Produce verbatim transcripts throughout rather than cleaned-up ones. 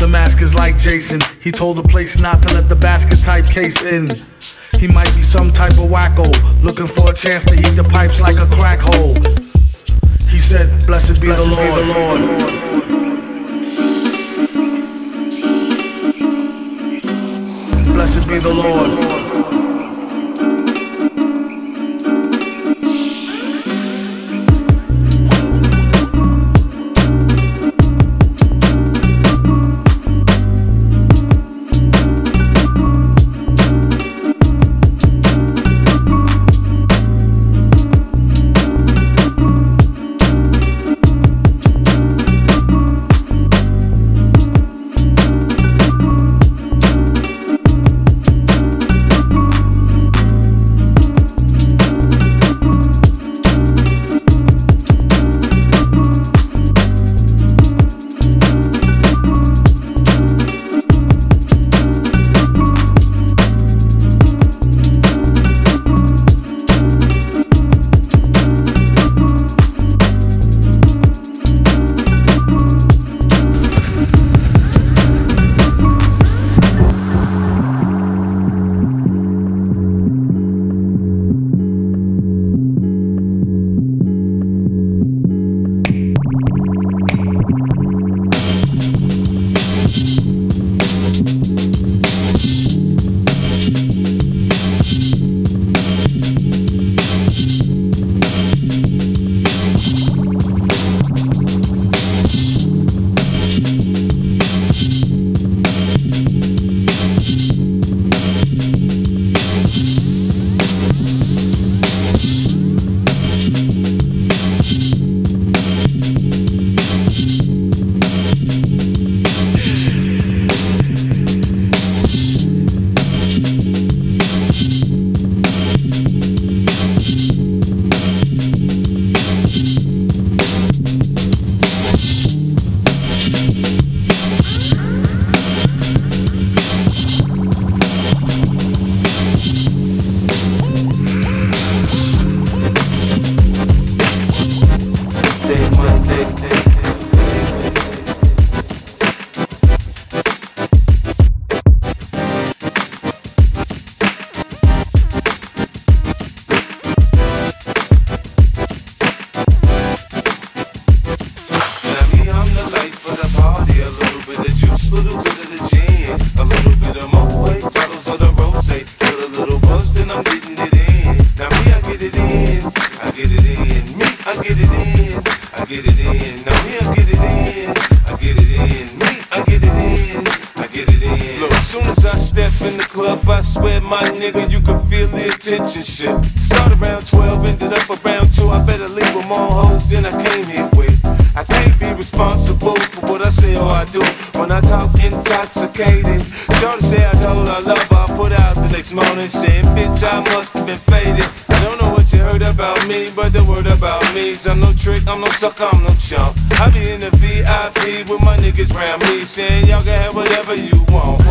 The mask is like Jason. He told the place not to let the basket type case in. He might be some type of wacko, looking for a chance to heat the pipes like a crack hole. He said, blessed be the Lord. Blessed be the Lord. Attention shit. Start around twelve, ended up around two. I better leave with more hoes than I came here with. I can't be responsible for what I say or I do when I talk intoxicated. Shorty say I told her I love her, I put out the next morning saying, bitch, I must have been faded. I don't know what you heard about me, but the word about me's I'm no trick, I'm no sucker, I'm no chump. I be in the V I P with my niggas round me saying, y'all can have whatever you want.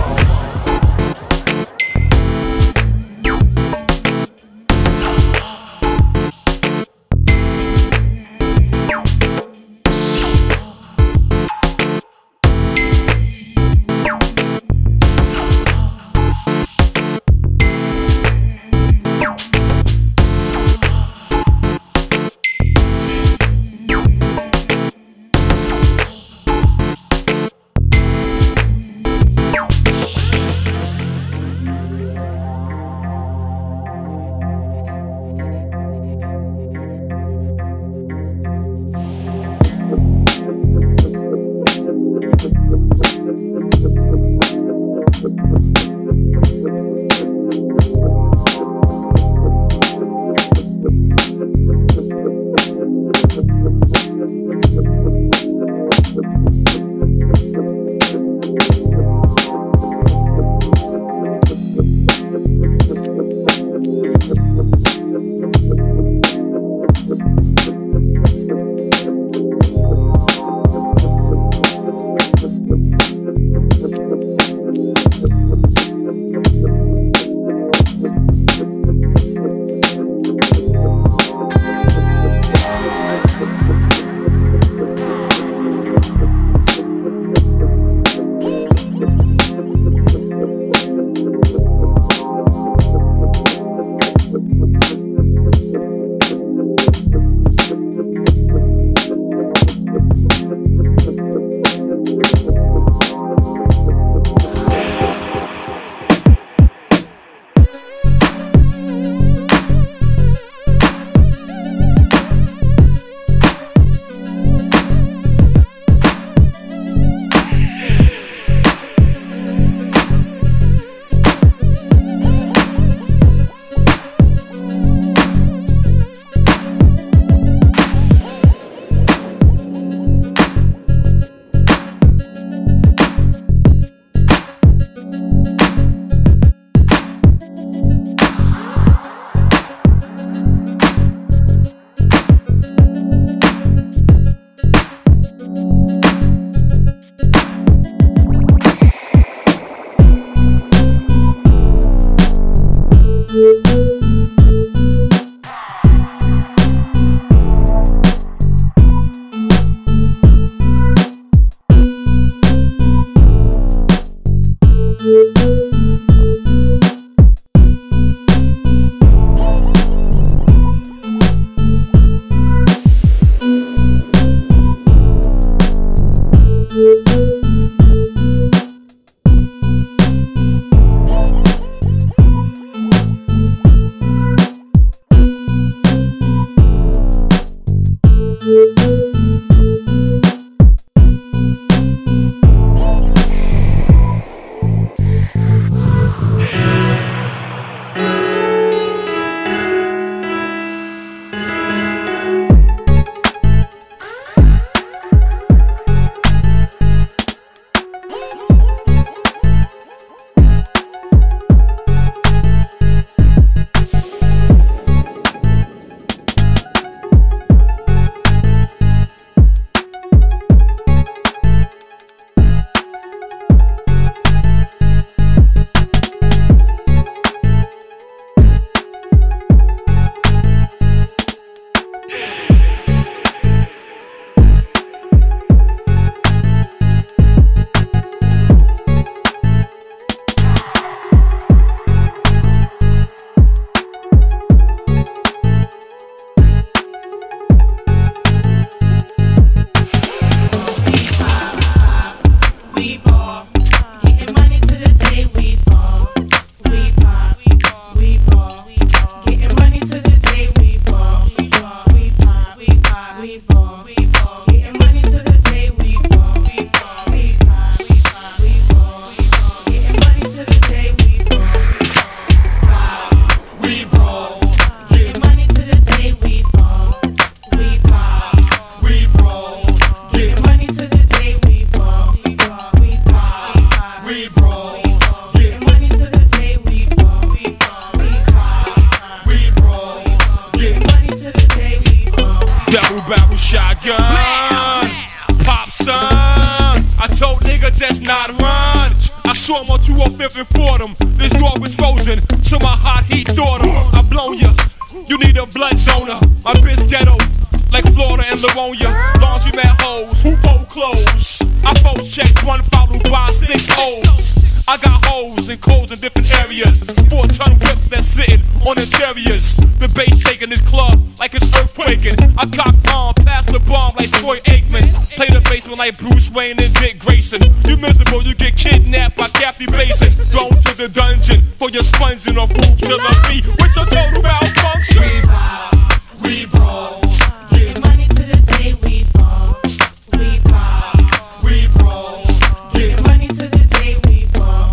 saw him on two oh fifth and Fordham. This dog was frozen to my hot heat daughter. I blown ya. You need a blood donor. My bitch ghetto, like Florida and Livonia. Laundromat hoes, who fold clothes. I post checks, one followed by six O's. I got hoes and codes in different areas. Four ton whips that's sitting on interiors. The bass shaking this club like it's earthquaking. I cock bomb, pass the bomb like Troy Aikman. Play the basement like Bruce Wayne and Dick Grayson. You miserable, you get kidnapped by captivation. Thrown to the dungeon for your sponging on food killer B. What's your total malfunction? We pop, we brawl. Give money to the day we fall. We pop, we brawl. Give money to the day we fall.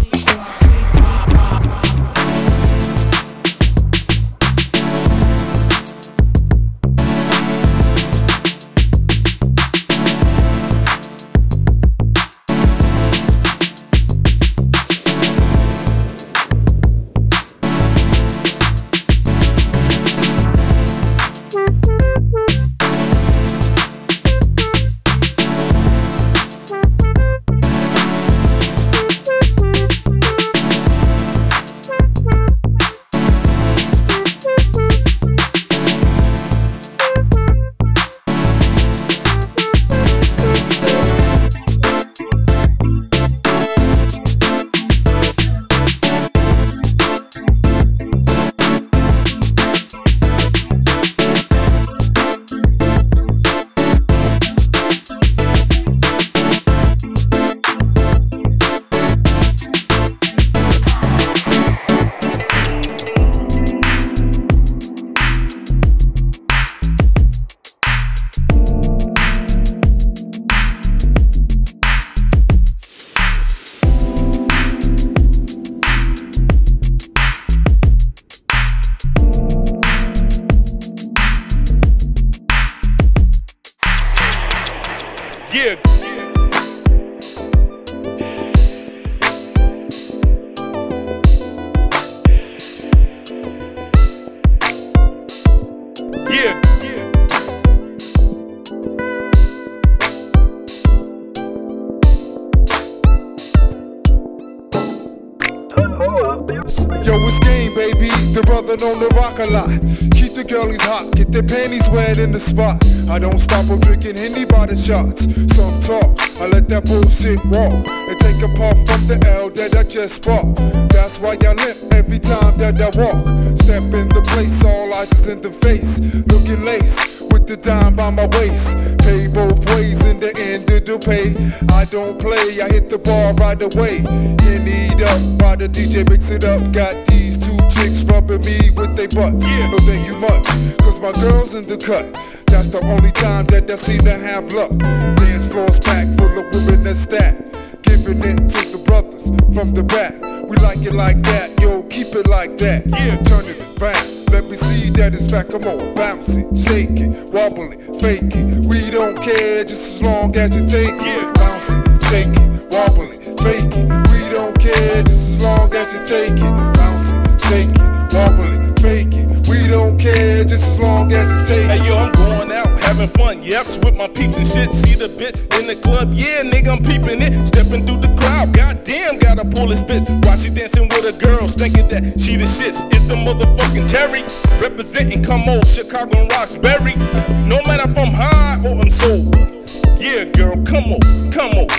On the rock a lot. Keep the girlies hot, get their panties wet in the spot. I don't stop them drinking Henny by the shots. Some talk, I let that bullshit walk and take a puff from the L that I just sparked. That's why I limp every time that I walk. Step in the place, all eyes is in the face. Looking lace with the dime by my waist. Pay both ways in the end of the pay. I don't play, I hit the bar right away. Hennied up by the D J, mix it up. Got these two chicks rubbing me with they butts. Yeah. No thank you much, cause my girl's in the cut. That's the only time that I seem to have luck. Dance floor's packed full of women that's stacked. Giving it to the brothers from the back. We like it like that, yo, keep it like that. Yeah, turn it around. Let me see that it's fact. Come on, bounce it, shake it, wobble it, fake it. We don't care just as long as you take it. Yeah. Bounce it, shake it, wobble it, fake it. We don't care just as long as you take it. Bounce it, shake it, wobble it, fake it. We don't care just as long as you take it. Hey yo, I'm going out, having fun, yeps, with my peeps and shit. See the bit in the club, yeah, nigga, I'm peeping it. Stepping through the crowd, goddamn, gotta pull this bitch. While she dancing with her girls, thinking that she the shits. It's the motherfucking Terry, representing come on, Chicago and Roxbury. No matter if I'm high or I'm sober. Yeah, girl, come on, come on.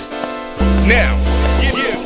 Now, yeah, yeah.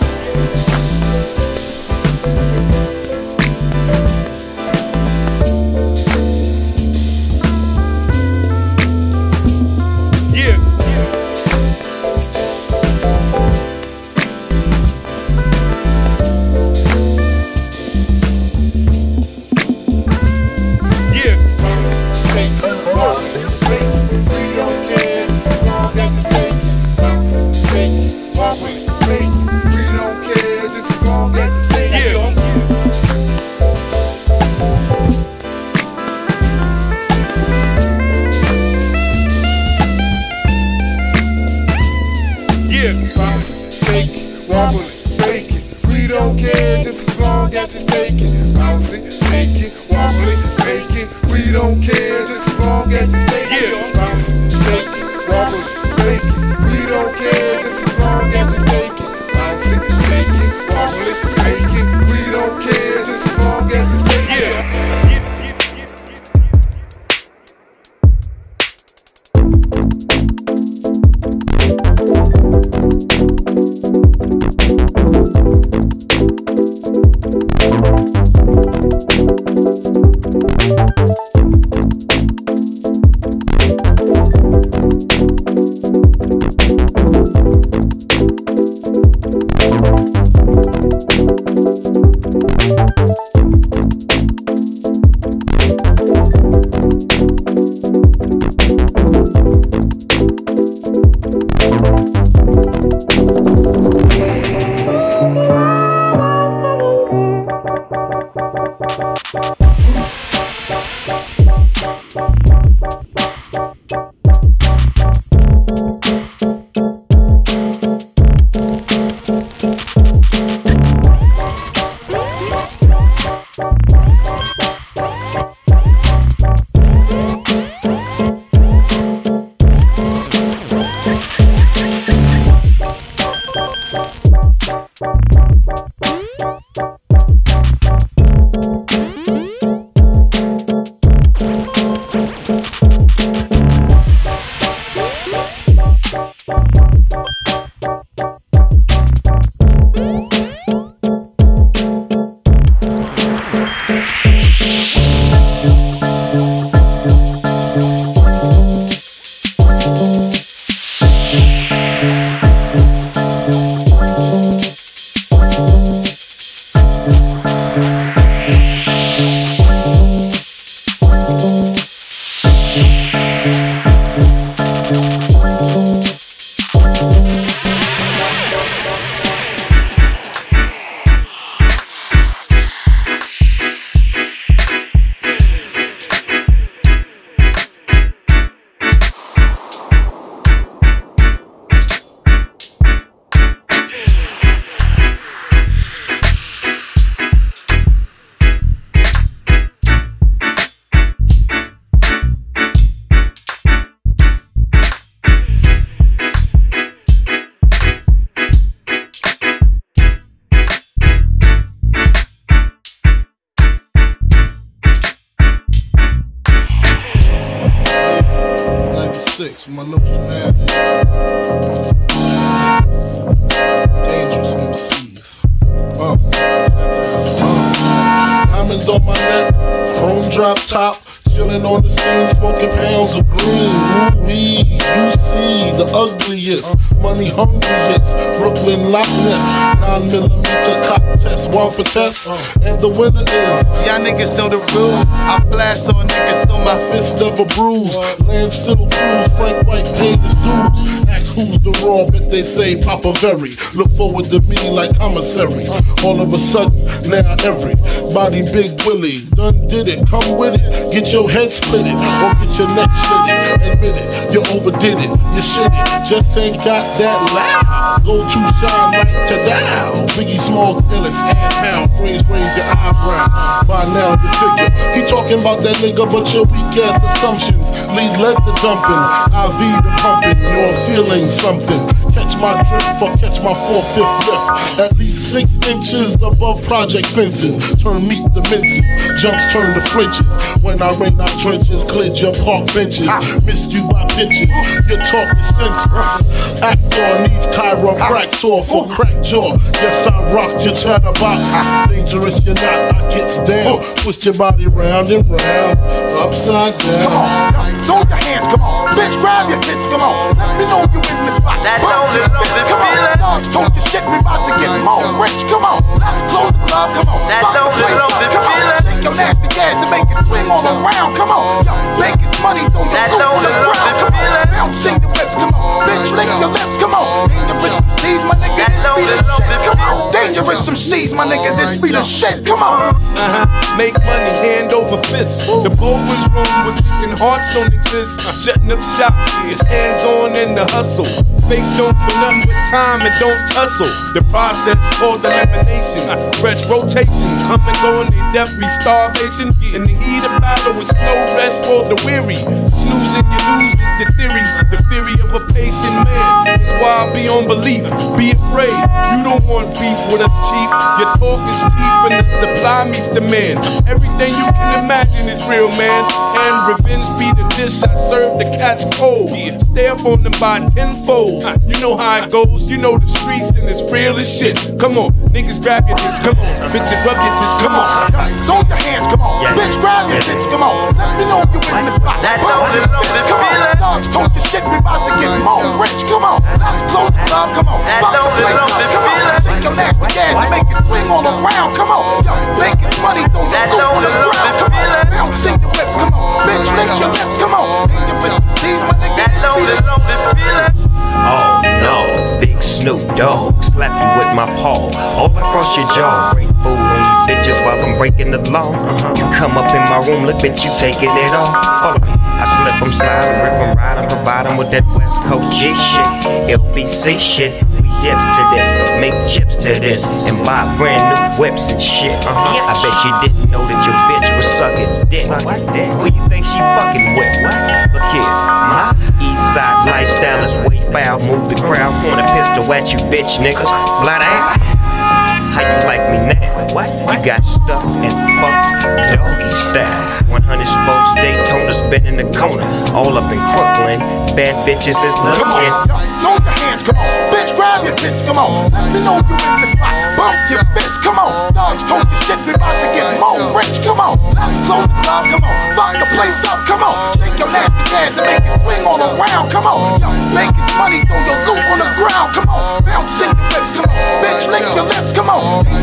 Bounce it, shake it, wobble it, drop top, chillin' on the scene, smoking pounds of green. Ooh-wee, you see the ugliest, money hungriest, Brooklyn Loch Ness, nine millimeter cock test, one for test, and the winner is. Y'all niggas know the rules. I blast on niggas so my fist never bruise. Land still cruise, Frank White paid his dues. Ask who's the raw, bet they say Papa Very. Look forward to me like commissary. All of a sudden, now everybody Big Willie done did it. Come with it, get your head split it, or get your neck slit it. Admit it, you overdid it, you shit it, just ain't got that loud. Go to shine like to down. Biggie Small, Illis, and Pound. Phrase raise your eyebrow. By now you figure he talking about that nigga, but your weak ass assumptions lead lead the dumping, I V the pumping. You're feeling something. Catch my drift or catch my four-fifth lift. At least six inches above project fences. Turn meat to minces, jumps turn to flinches. When I rain out trenches, cleared your park benches. Missed you by pinches, your talk is senseless. Actor needs chiropractor for crack jaw. Yes, I rocked your chatterbox. Dangerous you're not, I gets down. Twist your body round and round, upside down. Come on, throw your hands, come on. Bitch, grab your tits, come on. Let me know you in this spot. That's only love, come on. Dogs, told you shit, we about to get more rich, come on. Let's close the club, come on. That's only love, come on. Shake your nasty ass and make it swing all around, come on. Yo, make it money, throw your loot on the ground, come on. Bouncing the whips, come on. Bitch, lick your lips, come on. Dangerous some C's, my nigga, this be the shit, come on. Dangerous some C's, my nigga, this be the shit, come on. Uh-huh, make money, hand over fist. The bowler's room with thinking hearts don't exist. Shutting up shop, it's hands on in the hustle. Fakes don't do nothing but time and don't tussle. The process called elimination. Fresh rotation, come and go in the every starvation. In the heat of battle, it's no rest for the weary. Snoozing, you lose is the theory. The theory of a patient man is why I be on belief. Be afraid, you don't want beef with us, chief. Your talk is cheap and the supply meets demand. Everything you can imagine is real, man. And revenge be the dish I serve the cats cold. Stay up on them by tenfold. You know how it goes, you know the streets and it's real as shit. Come on, niggas grab your tits, come on. Bitches rub your tits, come on. Throw your hands, come on. Yeah. Bitch, grab your tits, come on. Let me know you in this spot. That's all it is, come on. Dogs, told you shit, we about to get more rich, come on. Let's close the club, come on. That's all it is, come on. Shake your nasty ass and make it swing all around, come on. Yo, make it money, throw your loot on the ground, come on. Bouncing the whips, come on. Bitch, lick your lips, come on. Dangerous C's, my nigga, this be the shit. Oh no, big Snoop Dogg, slap you with my paw, all across your jaw. Break food on these bitches while I'm breaking the law. Uh-huh. You come up in my room, look bitch, you taking it off. Follow me, I slip them, slide them, rip them, ride them, provide them with that West Coast G shit, L B C shit. We dips to this, make chips to this, and buy brand new whips and shit. Uh-huh. I bet you didn't know that your bitch was sucking dick. Who you think she fucking with? Look here, my east side lifestyle is way foul. Move the crowd, point a pistol at you, bitch niggas. Blood ass. How you like me now? What? You got stuck and fucked doggy style. one hundred spokes, Daytona's been in the corner. All up in Brooklyn, bad bitches is looking. Come on, throw your hands, come on. Bitch, grab your tits, come on. Let me know you in the spot. Bump your fist, come on. Dogs, told you shit, we about to get more rich, come on. Let's close the club, come on. Fuck the place up, come on. Shake your nasty ass and make it swing all around, come on. Yo, make it money, throw your loot on the ground, come on. Bounce in the whips, come on. Bitch, lick your lips, come on.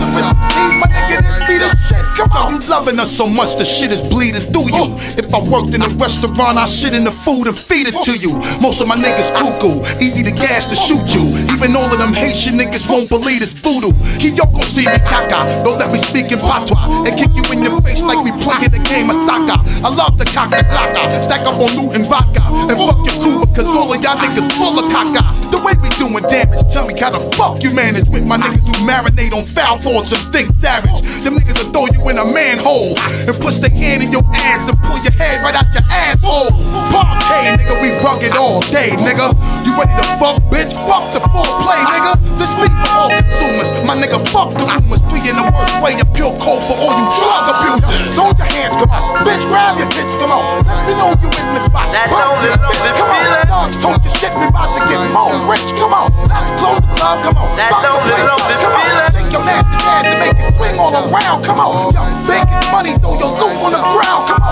These my nigga, this be the shit, come on. You loving us so much, the shit is bleeding through you. If I worked in a restaurant, I shit in the food and feed it to you. Most of my niggas cuckoo, easy to gas to shoot you. Even all of them Haitian niggas won't believe it's voodoo. Keep your gon' see me caca, don't let me speak in patois and kick you in your face like we playing the game of soccer. I love the cocker clacker, stack up on loot and vodka, and fuck your crew because all of y'all niggas full of caca. The way we doing damage, tell me how the fuck you manage with my niggas who marinate on foul thoughts and think savage. Them niggas will throw you in a manhole and push their hand in your ass and pull your head right out your asshole. Parquet, nigga, we rugged all day, nigga. You ready to fuck, bitch? Fuck the foreplay, nigga. This me for all consumers, my nigga. Fuck the rumors, three in the worst way. A pure cold for all you drug abusers. Throw your hands, come on, bitch. Grab your tits, come on. Let me know you in this spot. That's all it is, come on. Dogs, told you shit, we about to get more rich, come on. Let's close the club, come on. That's all it is, come on. Shake your nasty ass and make it swing all around, come on. Yo, make it money, throw your loot on the ground, come on.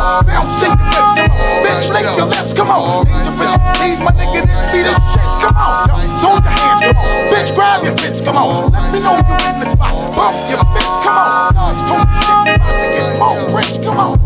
your lips, come on. Dangerous C's, my nigga, this be the shit, come on. Show your hands, come on. Bitch, grab your bitch, come on. Let me know you in the spot. Bump your bitch, come on. Talk your shit, you about to get more rich, come on.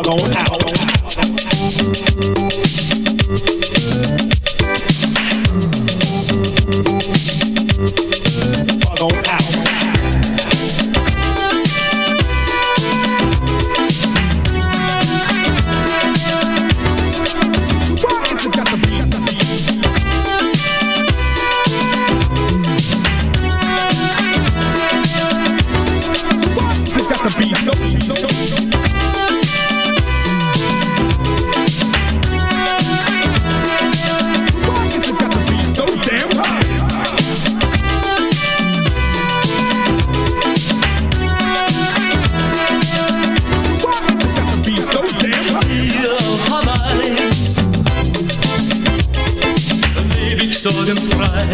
sorgenfrei.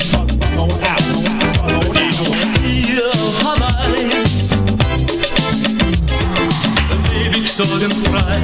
Hier auf Hawaii lebe ich sorgenfrei.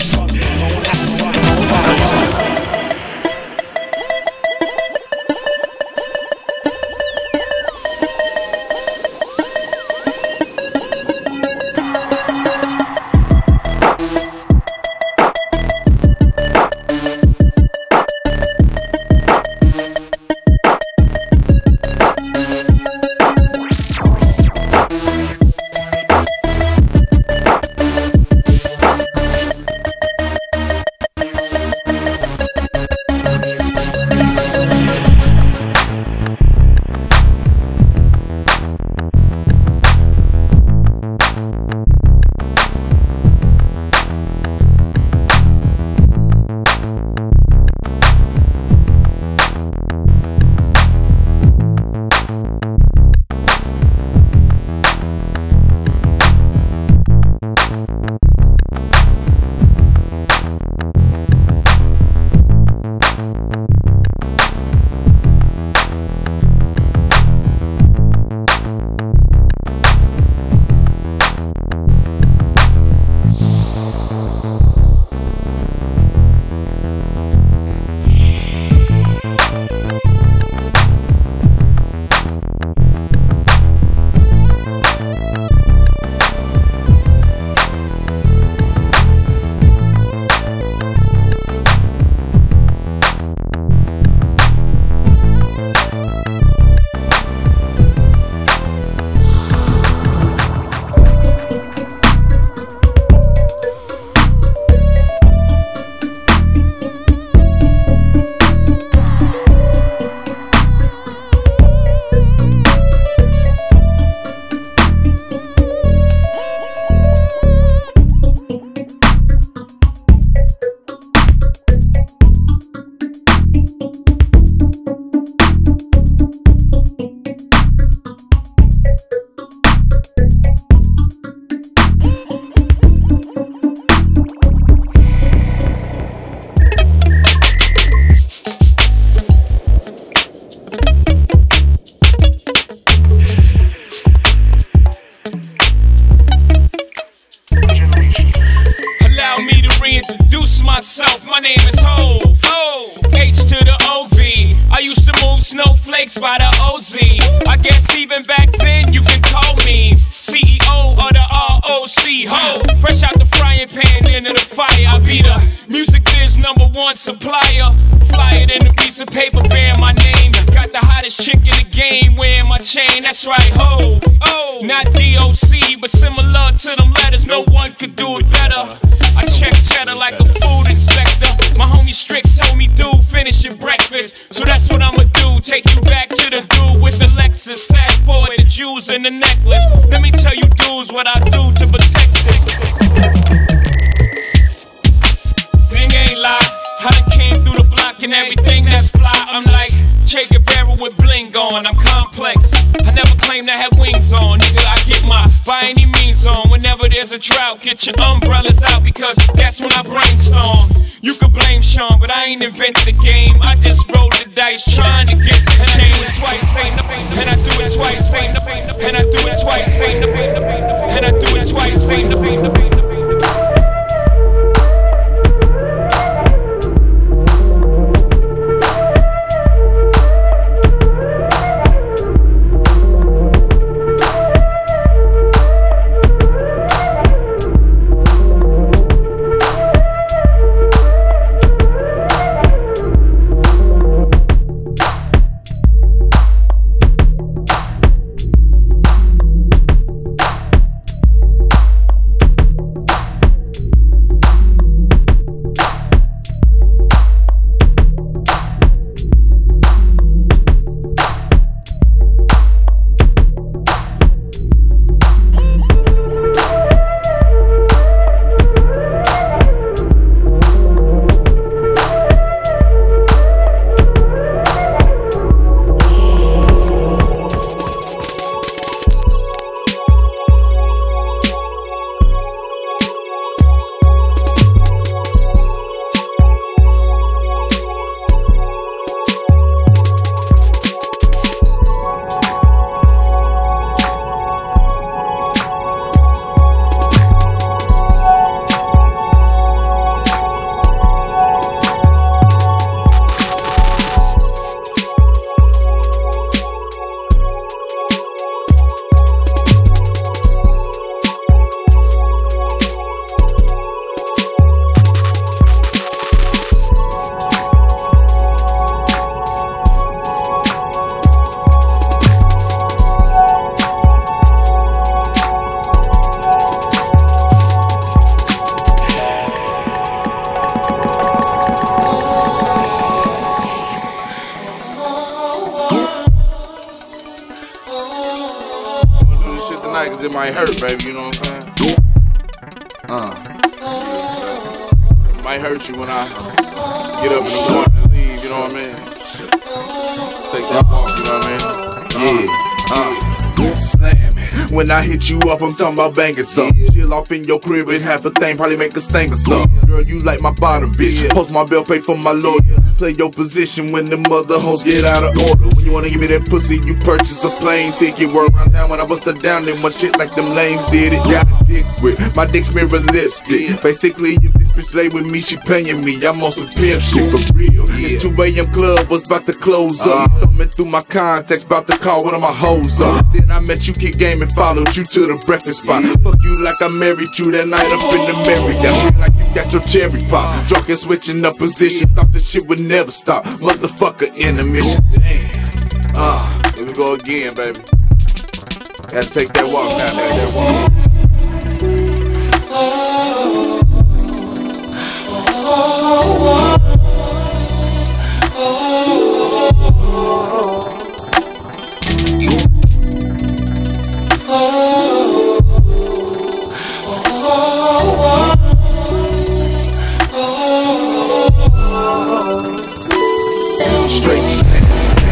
By the O Z, I guess even back then you can call me C E O of the R O C. Ho, fresh out the frying pan into the fire. I be the music biz number one supplier. Fly it in a piece of paper bearing my name. Got the hottest chick in the game wearing my chain. That's right, ho. Oh, not D O C, but similar to them letters. No one could do it better. I check cheddar like a food inspector. My homie Strick told me, dude, finish your breakfast. So that's what I'ma do. Take you back to the dude with the Lexus. Fast forward the jewels and the necklace. Let me tell you dudes what I do to protect this. Thing ain't lie. I done came through the block and everything that's fly. I'm like Che Guevara with bling on. I'm complex. I never claimed I had wings on. Nigga, I get my by any means on. Whenever there's a drought, get your umbrellas out because that's when I brainstorm. You could blame Sean, but I ain't invented the game. I just rolled the dice trying to get some change. Twice ain't nothing, and I do it twice ain't nothing, and I do it twice ain't nothing, and I do it twice ain't nothing. might hurt, baby, you know what I'm saying? Uh. It might hurt you when I get up in the morning and leave, you know what I mean? Take that walk, you know what I mean? Yeah. Uh. Slam it. When I hit you up, I'm talking about banging something. Yeah. Chill off in your crib with half a thing, probably make a sting or something. Yeah. Girl, you like my bottom, bitch. Yeah. Post my bill, pay for my lawyer. Play your position when the mother hoes get out of order. When you wanna give me that pussy, you purchase a plane ticket. Word around town when I bust her down, then one shit like them lames did it. Got a dick with my dick's mirror lipstick. Basically, if this bitch lay with me, she paying me. I'm on some pimp shit for real. It's two A M club, was about to close up. Coming through my contacts, about to call one of my hoes up. Then I met you, kick game, and followed you to the breakfast spot. Fuck you like I married you that night up in the Marriott. Feel like you got your cherry pop. Drunk and switching up position, thought this shit would never stop. Motherfucker in the mission. Damn. Ah, uh, here we go again, baby. Gotta take that walk down there, that walk. Straight slam.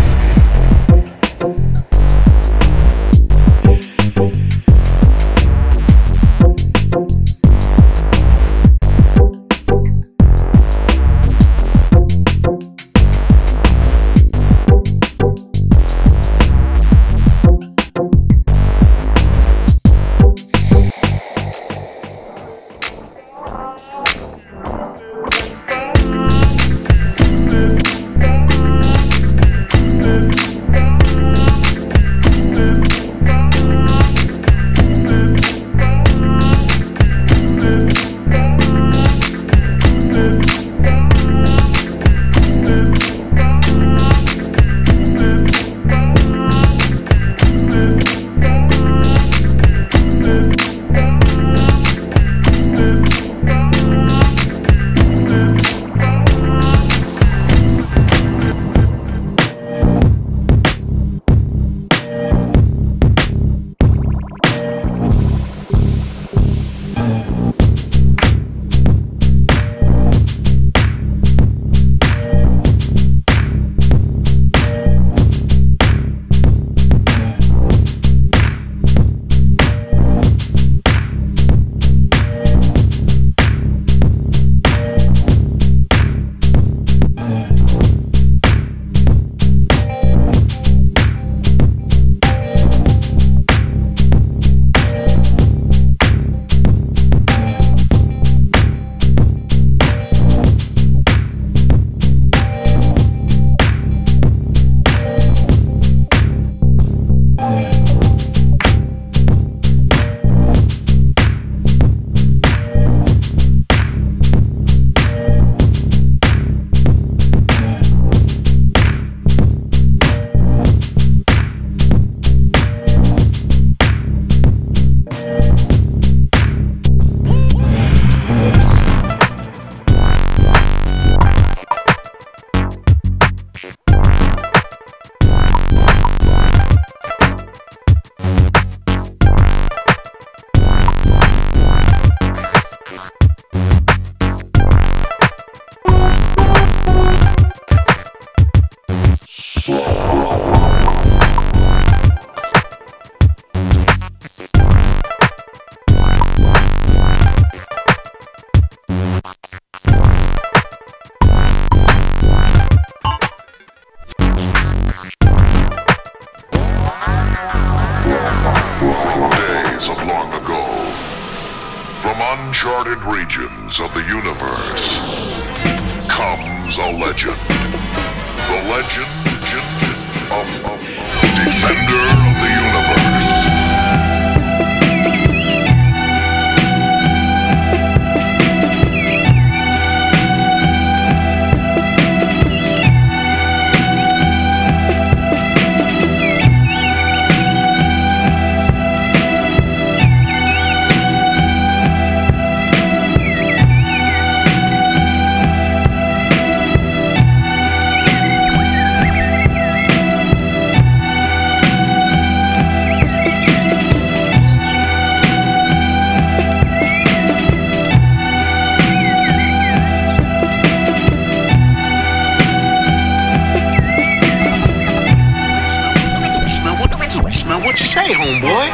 uncharted regions of the universe comes a legend. The legend of, of, of Defender of the Universe. Hey, homeboy.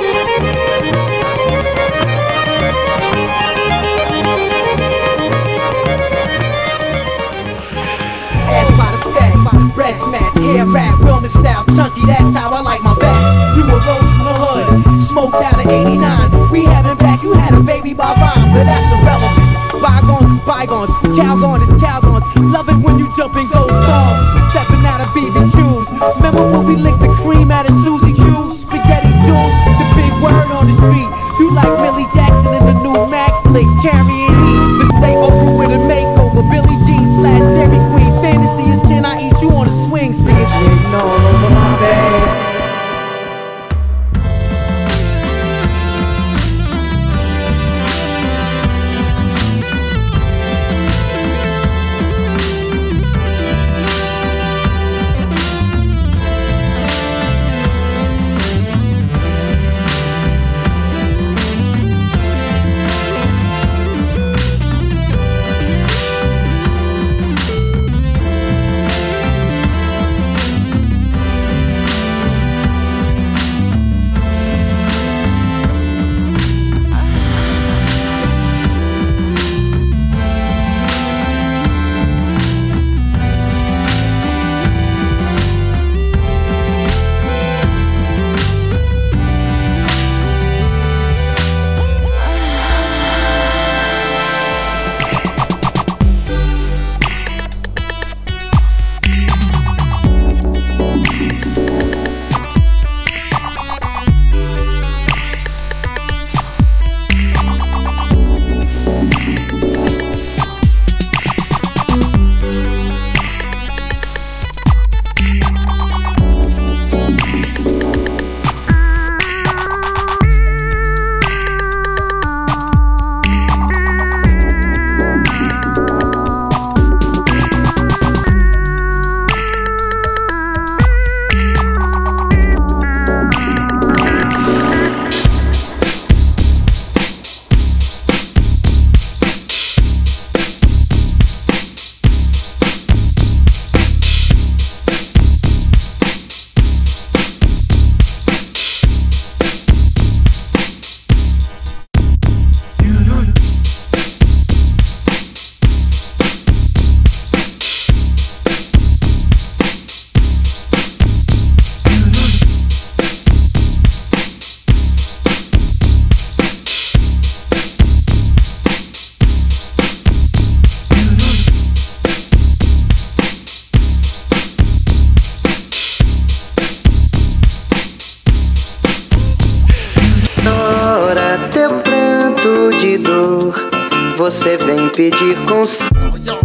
Breast match, hair wrap, Roman style, chunky, that's how I like my bats. You were rose from the hood, smoked out of eighty-nine. We having back, you had a baby by rhyme, but that's irrelevant. Bygones is bygones, Calgon is Calgons. Love it when you jump in ghost songs, stepping out of B B Qs. Remember when we licked the cream out of Susie Q's? Spaghetti Jules, the big word on the street. You like Millie Jackson in the new Mac flick, carrying heat. But say Oprah with a makeover, Billie Jean slash Dairy Queen. Fantasy is can I eat you on a swing? See it's written all over my bed. Você vem pedir conselho.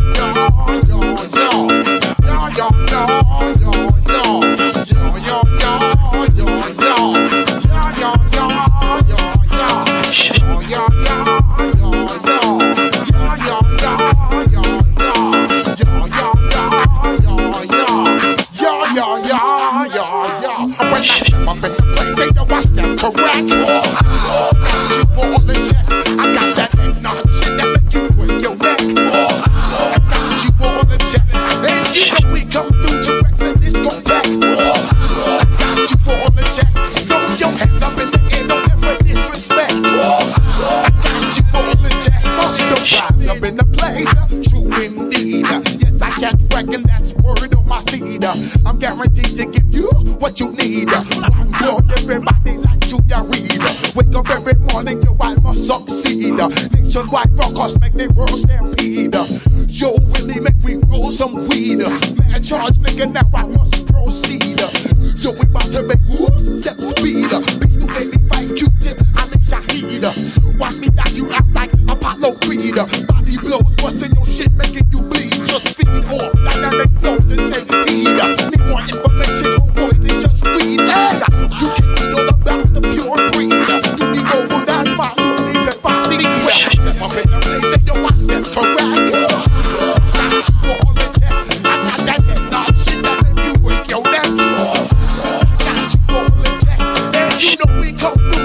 Nationwide rockers make the world stampede. Yo, Willie, make we roll some weed. Man, charge nigga, now I must proceed. Yo, we about to make moves, set speed. Beats to eighty-five, Q-tip, Ali Shaheed. Watch me knock you out like Apollo Creed. Body blows, busting your shit, making you bleed. Just feed off dynamic flow to take heed. Need more information, homeboy, than just read. Hey, you can read all about the pure breed. You need over that's my new nigga, Beasty. Step up in the place, say yo, I step correct. Got you on the chest. I got that head nod shit that make you wake your neck. I got you on the chest, and you know we come through.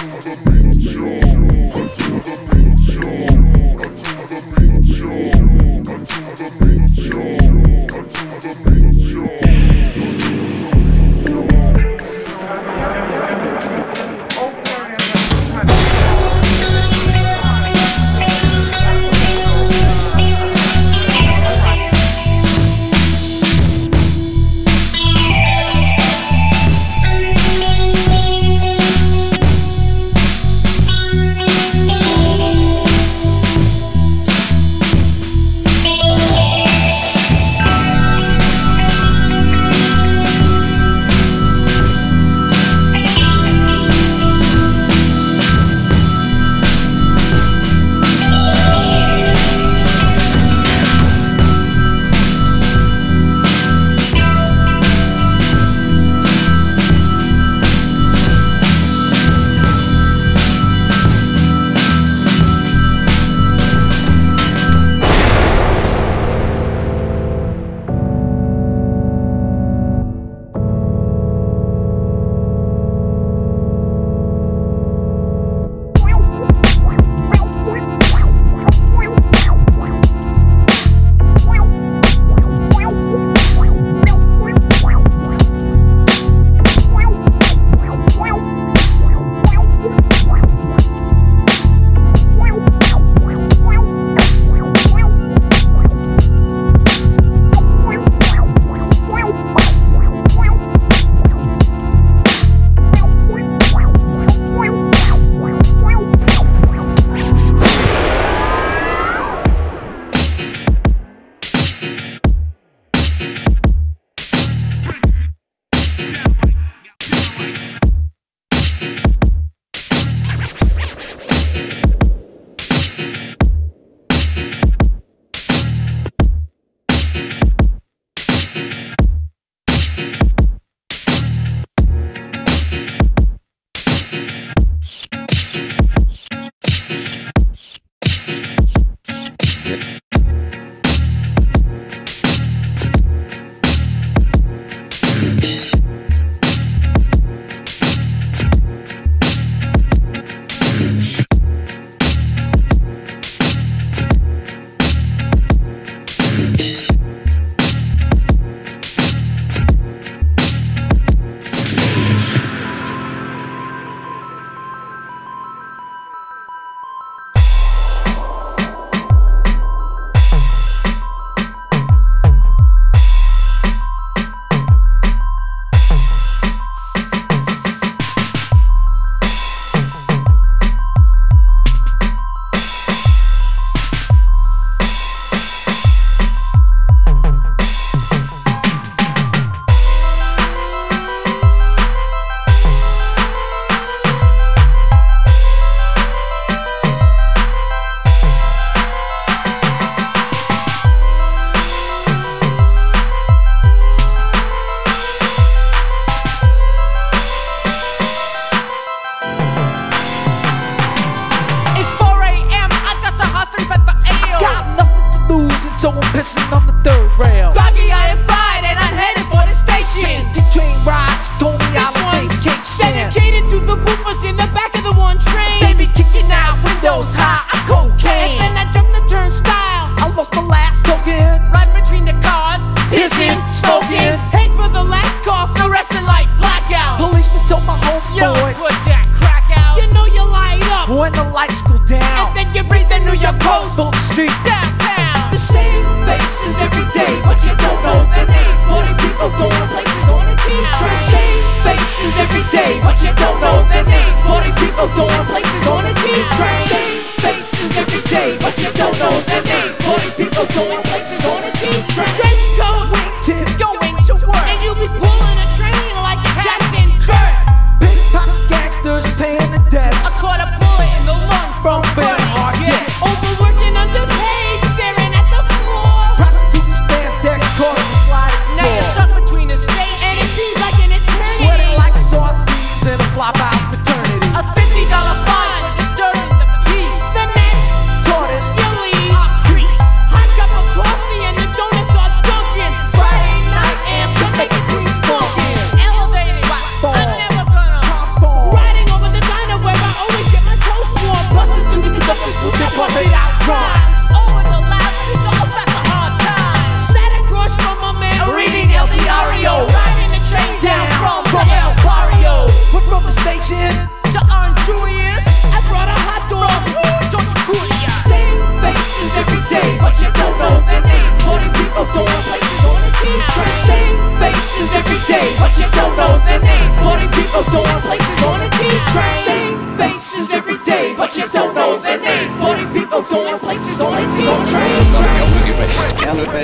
so I'm pissing on the third rail. Doggy, I am fried and I'm headed for the station. Take the train ride to Coney Island vacation. Dedicated to the woofers in the back of the one train. They be kicking out windows high, I cocaine. And then I jumped the turnstile. I lost the last token. Right between the cars, pissing, smoking. Hate for the last car, fluorescent light blackout. Policeman told my homeboy, yo, put that crack out. You know you light up when the lights go down. And then you breathe the New York coast on the street downtown. The same faces every day, but you don't know their name. Forty people going places on a T train. The same faces every day, but you don't know their name. Forty people going places on a T train. Same faces every day, but you don't know their name. Forty people going places on a T train. Trench coat, wingtip, going to work, and you'll be pulling a train like a Captain Kirk. Big pop gangsters paying the debts. I caught a bullet in the lung from Ben Arquette. Overworking, underpaid, staring at the floor. Prostitutes, spandex, caught on the sliding door. Now you're stuck between the state and it seems like an eternity. Sweating like sardines in a flop house fraternity. A fifty dollar fine for disturbing the peace. The next tortoise, you leave grease. Hot cup of coffee and the donuts are dunking. Friday night anthem, make it please funkin'. Elevated, I'm never gonna. Riding over the diner where I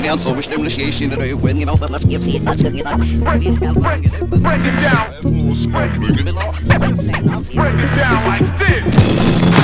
gern so bestimmt ich in der Wenn genau was gibt sie was geht da break it down break it down break it down like this.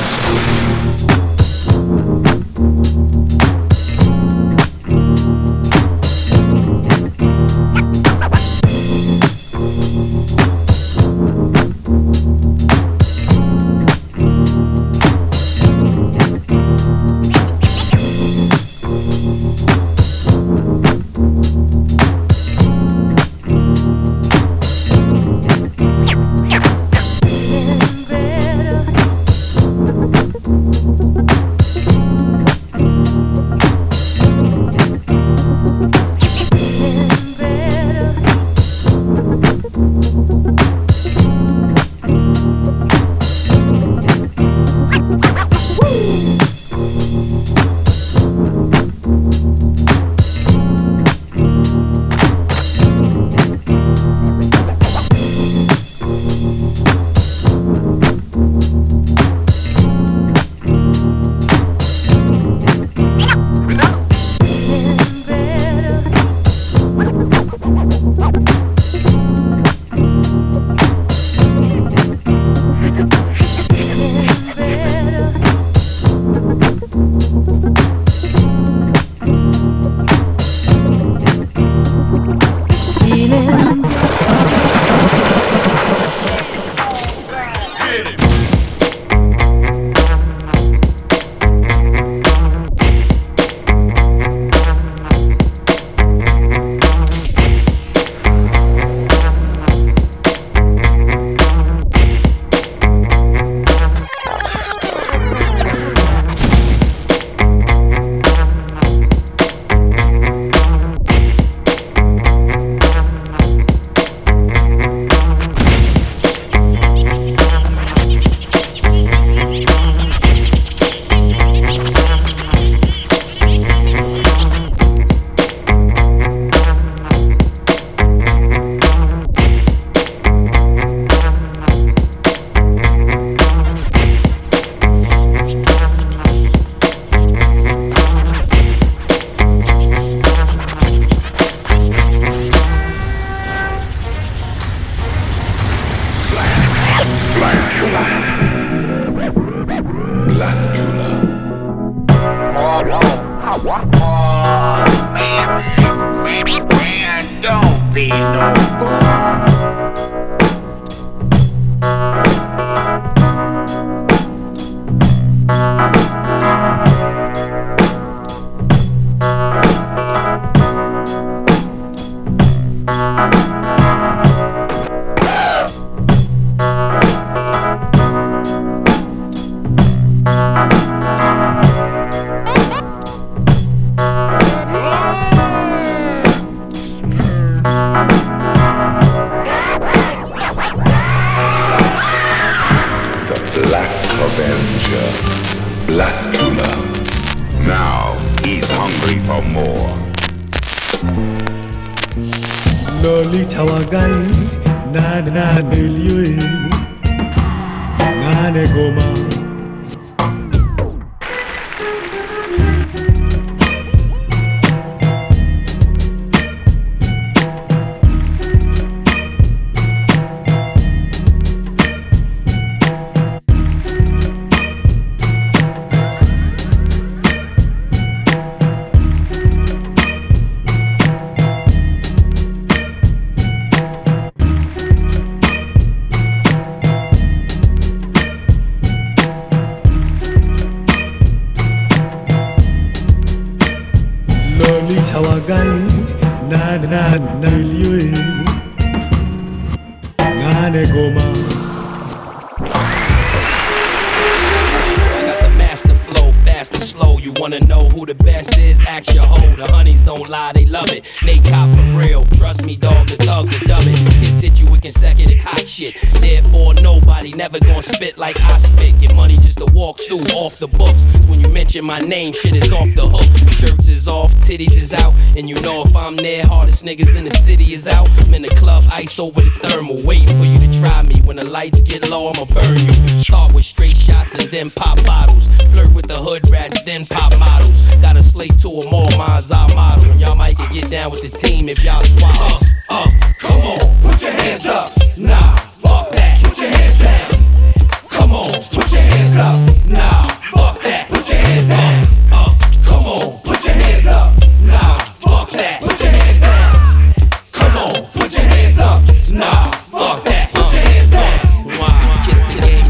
My name, shit is off the hook. Shirts is off, titties is out. And you know if I'm there, hardest niggas in the city is out. I'm in the club, ice over the thermal, waiting for you to try me. When the lights get low, I'ma burn you. Start with straight shots and then pop bottles. Flirt with the hood rats, then pop models. Got a slate to them all, mine's our model. And y'all might can get down with the team if y'all swallow. Uh, uh, come on, put your hands up. Nah, fuck that, put your hands down. Come on, put your hands up. Nah, fuck that, put your hands down. Uh, come on, put your hands up. Nah, fuck that, put your hands down. Come on, put your hands up. Nah, fuck that, put your hands down. Wow, kiss the game.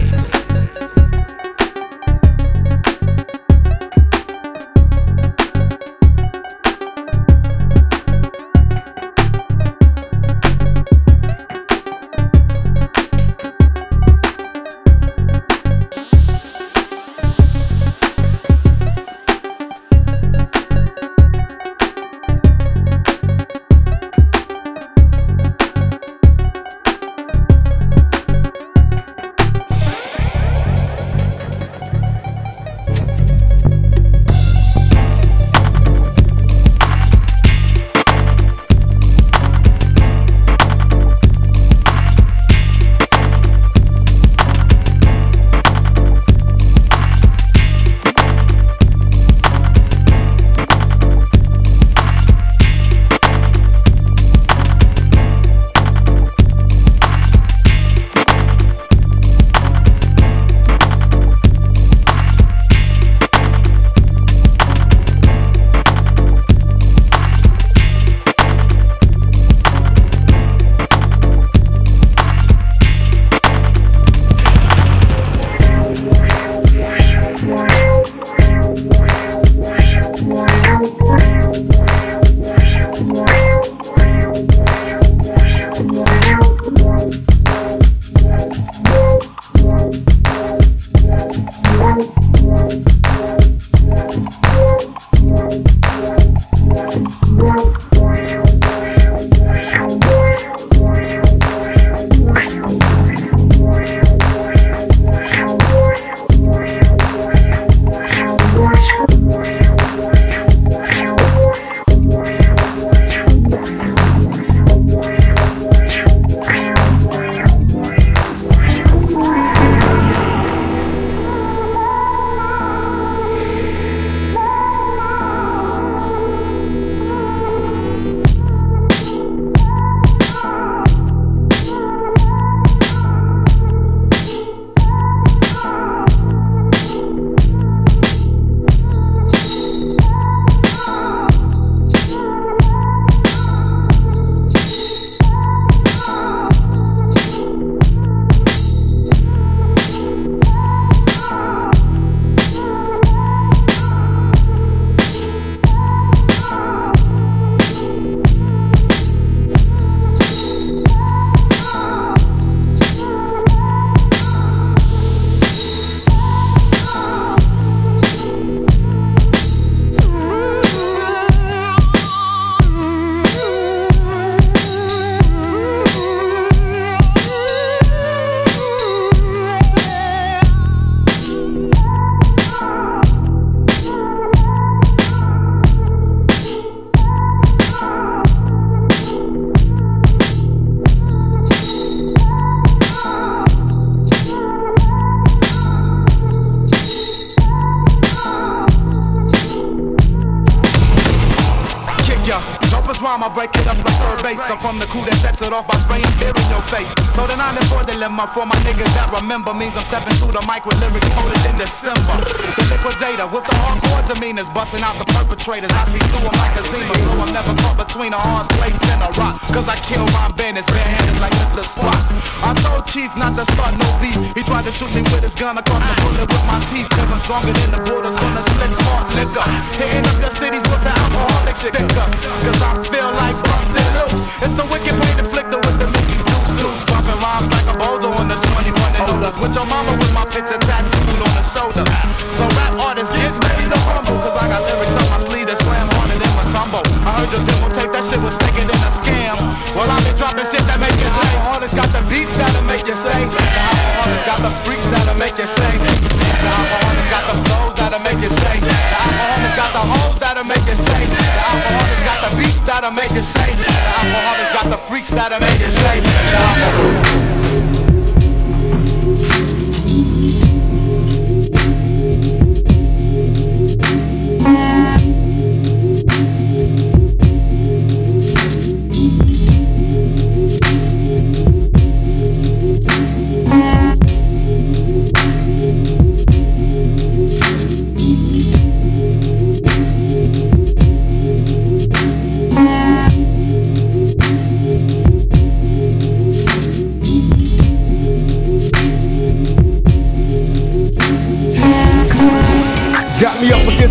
rhyme, I break it up like third base. I'm from the crew that sets it off by spraying beer in your face. So the nine and four dilemma for my niggas that remember means I'm stepping through the mic with lyrics coded in December. The liquidator with the hardcore demeanors, busting out the perpetrators. I see through them like a zima, so I'm never caught between a hard place and a rock. Cause I kill my bandits barehanded like Mister Spock. I told Chief not to start no beef. He tried to shoot me with his gun, I caught the bullet with my teeth. Cause I'm stronger than the borders on the slit smart liquor. Hitting up the cities with the alcoholic stickers. Cause I feel like busted loose. It's the wicked pain inflicted with the Mickey's deuce deuce. Dropping rhymes like a boulder on the twenty-one and olders. With your mama with my picture tattooed on the shoulder. So rap artists get ready to rumble. Cause I got lyrics on my sleeve that slam harder than my tumble. I heard your demo tape, that shit was taken in a scam. Well, I been dropping shit that make you say. The artists got the beats that'll make you say. The alcoholics got the freaks that'll make you say. The alcoholics got the flows that'll make you say. The alcoholics got the hoes that'll make you say. The alcoholics got the beats that'll make you say. The alcoholics got the freaks that'll make you say.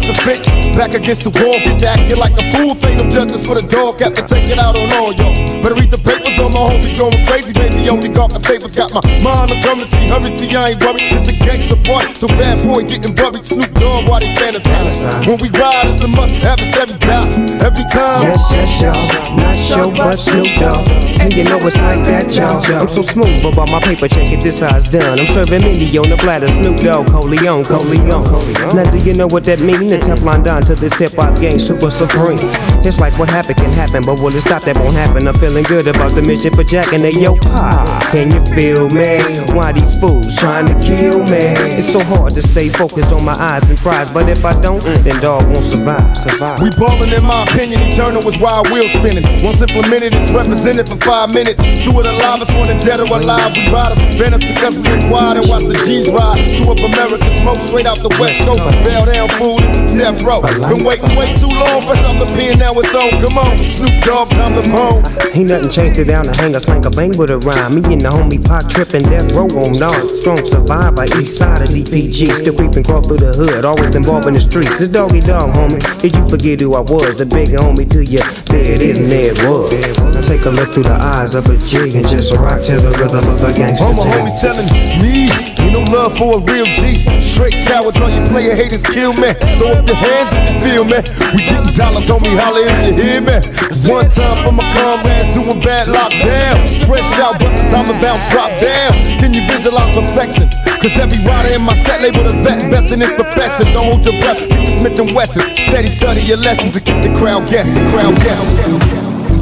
what's the fix? Back against the wall, get to acting like a fool. Ain't no justice for the dog, have to take it out on all y'all. Better read the papers on my homies going crazy, baby. Only God can save us. Got my mind on currency, hurry, see I ain't worried. It's a gangster party, so bad boy getting buried. Snoop Dogg, why they fantasize? When we ride, it's a must have us every time. Every time. Yes, yes, y'all. Not show, but Snoop Dogg. And you know it's like that, y'all. I'm so smooth about my paper, check it, this size done. I'm serving Mindy on the platter, Snoop Dogg, Coleon, Coleon. Now do you know what that mean? The Teflon Don to this hip hop game, super supreme. It's like what happened can happen, but will it stop? That won't happen. I'm feeling good about the mission for Jack and they yo pop. Can you feel me? Why these fools trying to kill me? It's so hard to stay focused on my eyes and prize, but if I don't, then dog won't survive. Survive. We ballin' in my opinion, eternal is why wheel spinning. Once implemented, it's represented for five minutes. Two of the livest, one dead or alive. We riders, ban us because we been quiet and watch the G's ride. Two of America's smoke straight out the West Coast. Bail down food, death row. Been waiting way too long for something to pin, now it's on. Come on, Snoop Dogg, time to home. Ain't nothing changed it down to hang a slang a bang with a rhyme. Me and the homie Pac trippin' death row on none. Strong survivor, east side of D P G. Still creepin' crawl through the hood, always involved in the streets. It's doggy dog, homie. Did you forget who I was? The big homie to you. There it is, and there it was. Now take a look through the eyes of a G and just rock to the rhythm of a gangster. All my homies telling me, ain't no love for a real G. Straight cowards, all you player haters kill me. Throw up your hands if you feel me. We getting dollars, homie, holla if you hear me. One time for my comrades doing bad lockdown. Fresh out, but the time to bounce, drop down. Can you visualize perfection? Cause every rider in my set label the vet, best in his profession. Don't hold your breath, get the Smith and Wesson. Steady study your lessons and keep the crowd guessing, crowd guessing.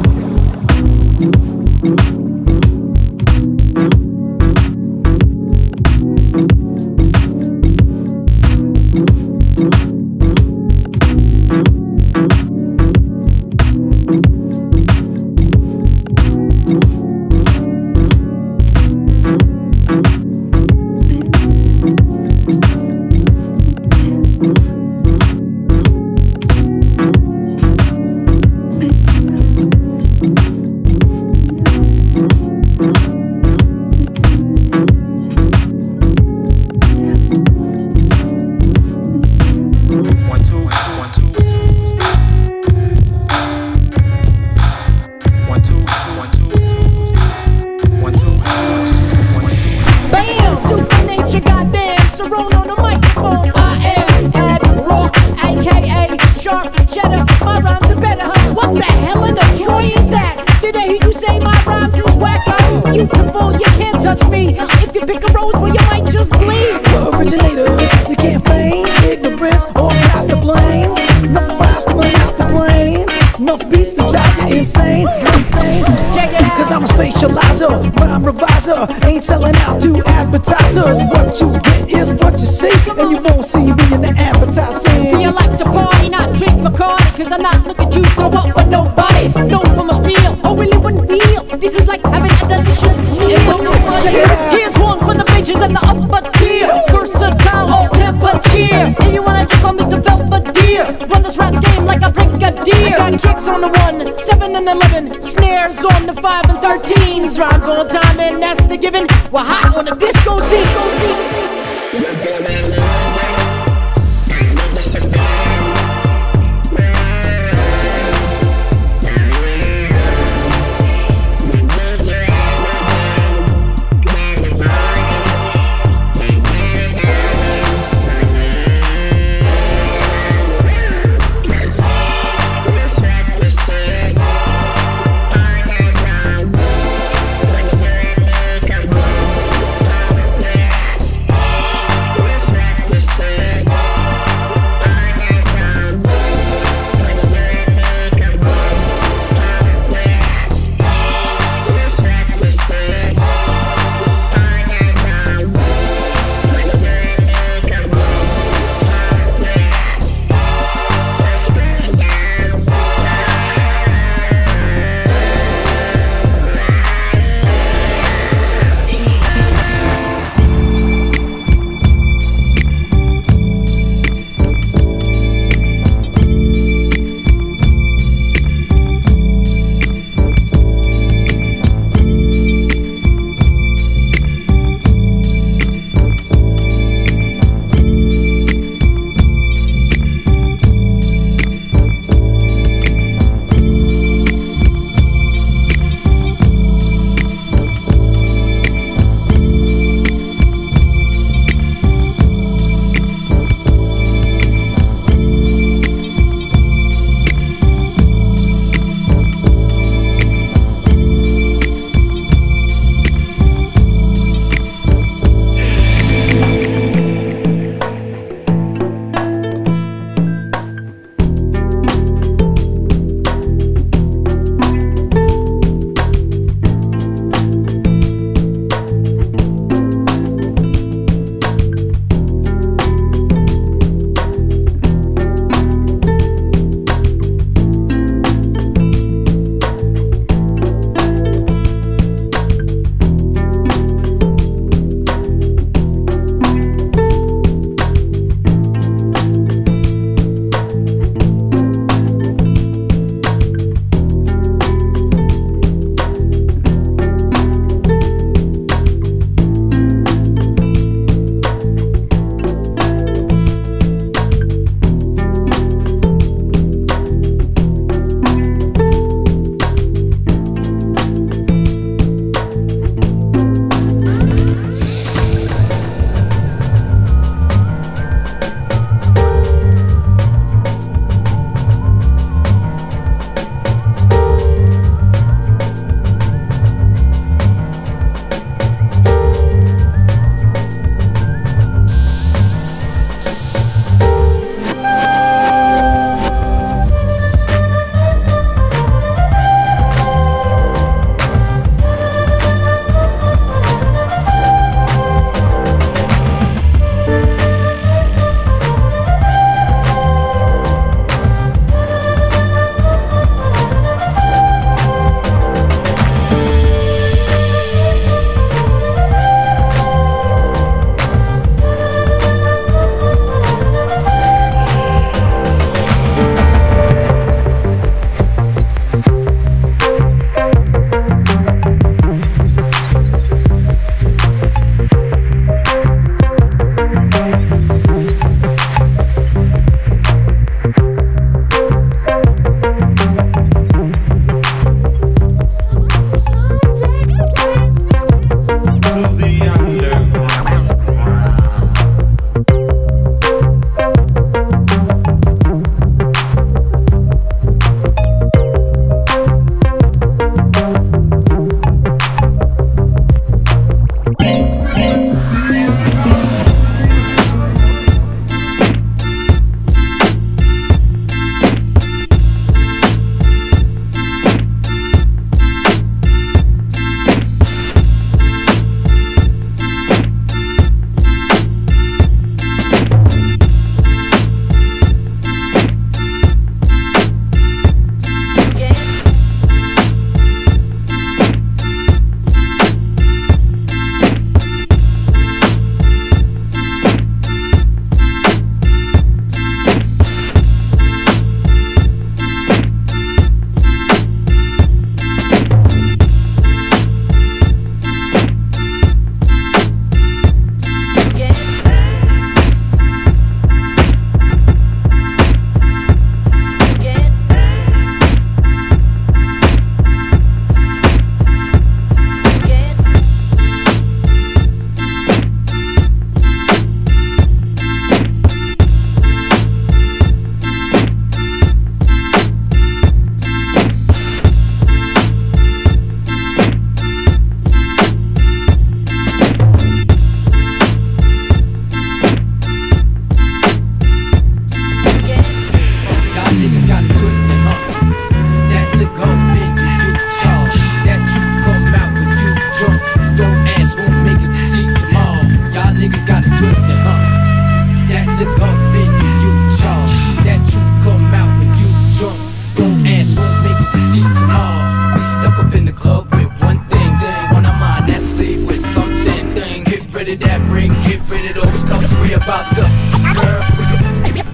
Ain't selling out to advertisers. What you get is what you see, and you won't see me in the advertising. See, I like to party, not drink Bacardi, cause I'm not looking to throw up with nobody. No for my spiel, I really wouldn't feel. This is like having a delicious meal. Here's one for the bitches and the upper tier. Versatile, all temperature. If you wanna drink on Mister Belvedere, run this rap game like a brigadier. I got kicks on the one, seven and eleven, snares on the five and thirteens, rhymes on time and that's the given. We're hot on the disco scene.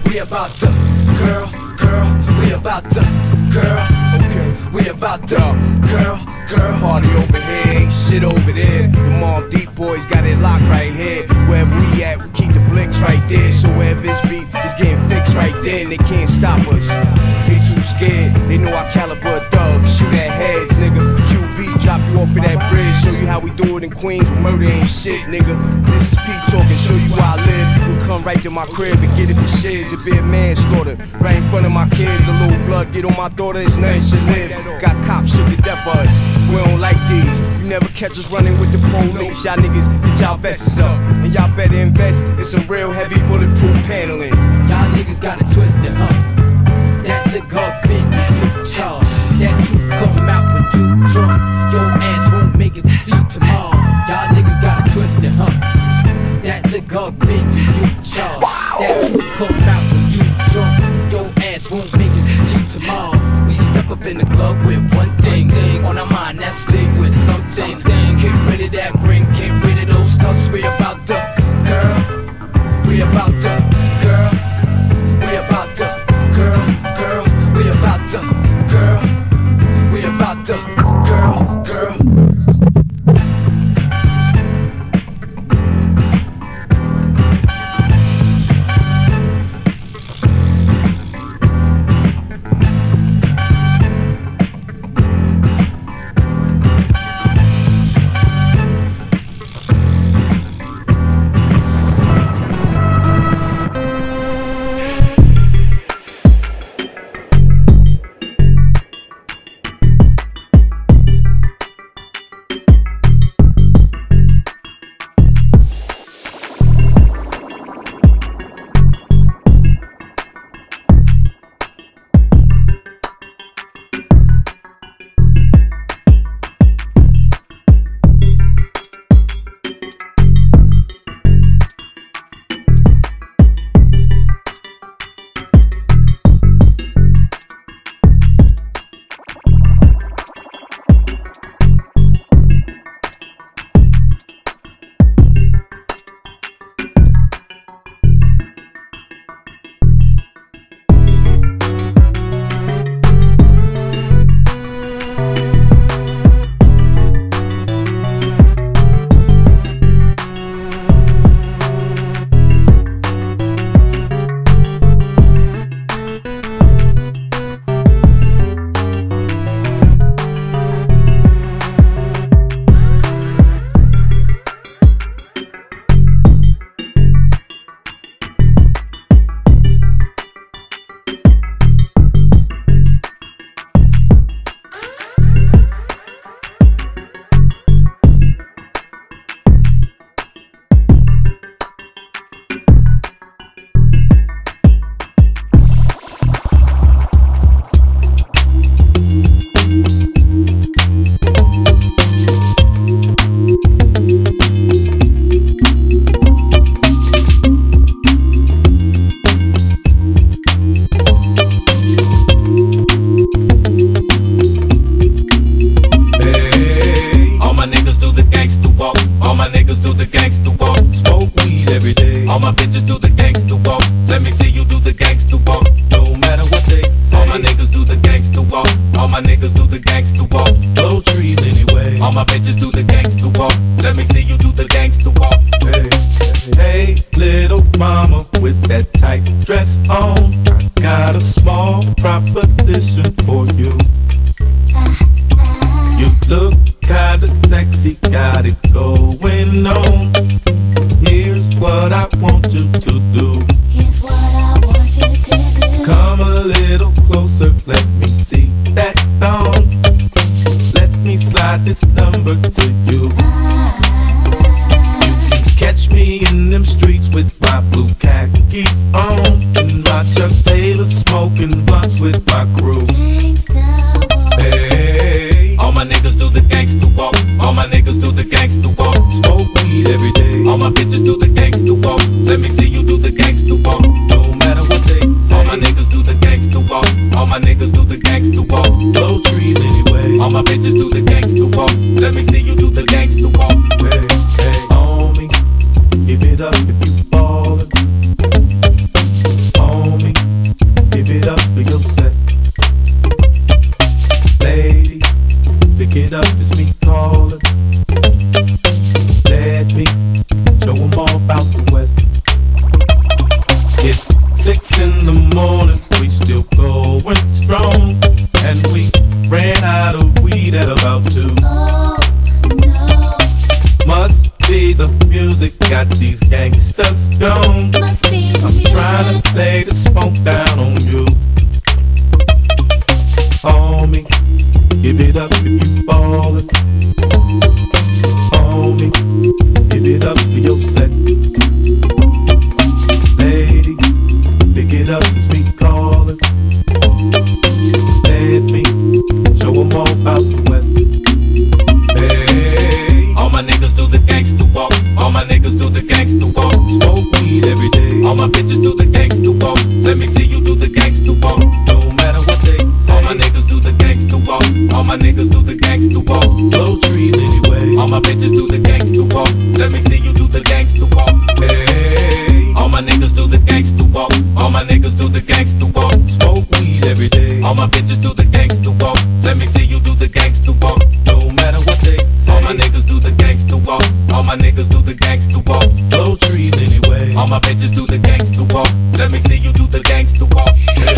We about to, girl, girl, we about to, girl. Okay, we about to, girl, girl. Party over here, ain't shit over there. The Mom Deep boys got it locked right here. Wherever we at, we keep the blicks right there. So wherever it's beef, it's getting fixed right there, and they can't stop us. They too scared, they know our caliber of thugs. Shoot at heads, nigga. Q B, drop you off of that bridge. Show you how we do it in Queens. Murder ain't shit, nigga. This is Pete talking, show you where I live. You come right to my crib and get it for shiz. It be a manslaughter right in front of my kids. A little blood get on my daughter, it's nothing should live. Got cops shoot to death for us. We don't like these. You never catch us running with the police. Y'all niggas get y'all vests up, and y'all better invest in some real heavy bulletproof paneling. Y'all niggas got it twisted, huh? That liquor big, you charge. That truth come out when you drunk. Your ass won't make it to see tomorrow. Y'all niggas got it twisted, huh? That liquor big, you charge. That truth come out when you drunk. Your ass won't make it to see tomorrow. We step up in the club with one thing, thing on our mind, that's sleeve with something. Get rid of that ring, get rid of those cuffs. We about to, girl. We about to, girl. We about to, girl, girl. We about to, girl. We about to, girl, girl. Smoking blunts with my crew. trying to lay the smoke down on you. Homie, give it up if you ballin'. Homie, give it up for your set. Lady, pick it up, it's me callin'. Let me show 'em all about the West. Hey, all my niggas do the gangsta walk. All my niggas do the gangsta walk. Smoke weed every day. All my bitches do the gangsta walk. Let me see you do the gangsta walk. No matter what they say. All my niggas do the gangsta walk. All my niggas do the gangsta walk. Blow trees anyway. All my bitches do the gangsta walk. Let me see you do the gangsta walk. Hey, all my niggas do the gangsta walk. All my niggas do the gangsta walk. Smoke weed every day. All my bitches do the gangsta walk. Let me see you do the gangsta walk. No matter what they say. All my niggas do the gangsta walk. All my niggas do the gangsta walk. Blow trees anyway. All my bitches do the gangsta walk. Let me see you do the gangsta walk.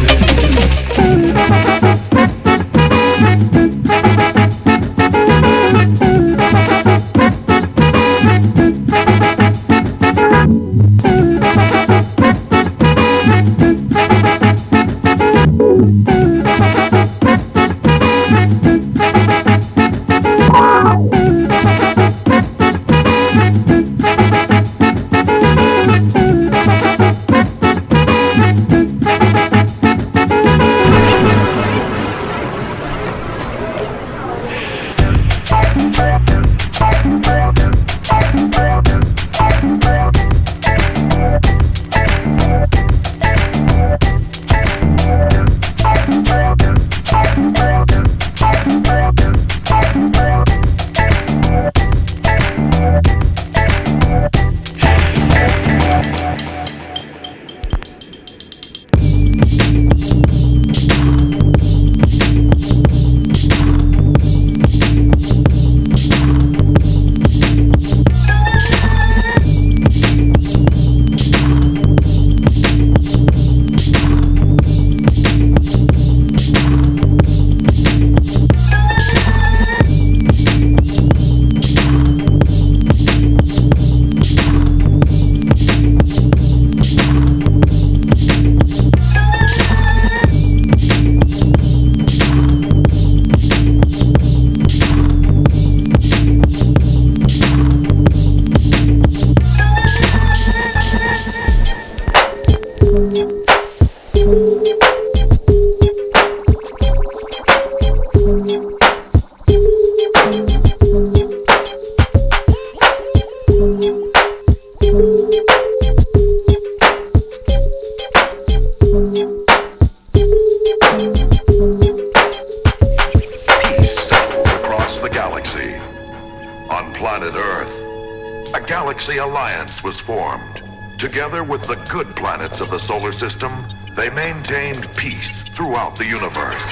Together with the good planets of the solar system, they maintained peace throughout the universe.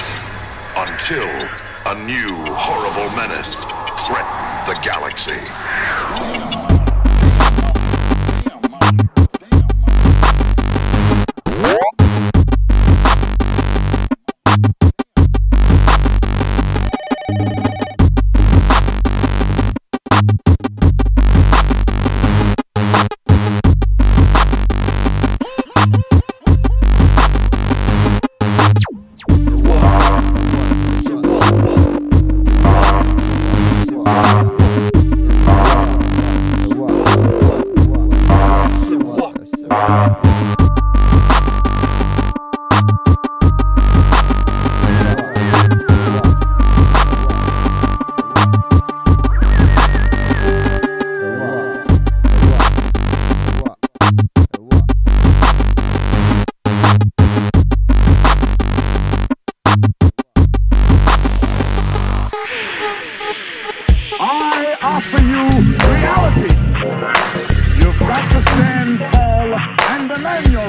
Until a new horrible menace threatened the galaxy. You've got to stand tall and deny your